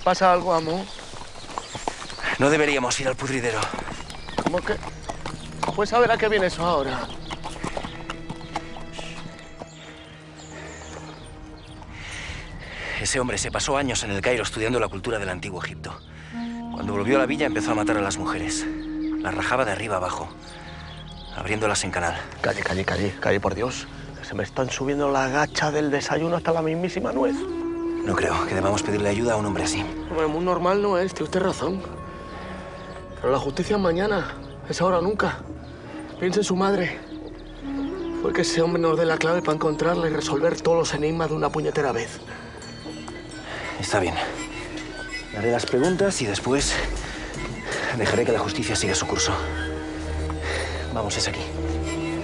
¿Pasa algo, amo? No deberíamos ir al pudridero. ¿Cómo que? Pues a ver a qué viene eso ahora. Ese hombre se pasó años en el Cairo estudiando la cultura del antiguo Egipto. Cuando volvió a la villa empezó a matar a las mujeres. Las rajaba de arriba abajo, abriéndolas en canal. Calle, por Dios. Se me están subiendo la gacha del desayuno hasta la mismísima nuez. No creo que debamos pedirle ayuda a un hombre así. Hombre, muy normal no es, tiene usted razón. Pero la justicia es mañana, es ahora o nunca. Piense en su madre. Fue que ese hombre nos dé la clave para encontrarla y resolver todos los enigmas de una puñetera vez. Está bien. Haré las preguntas y después dejaré que la justicia siga su curso. Vamos, es aquí.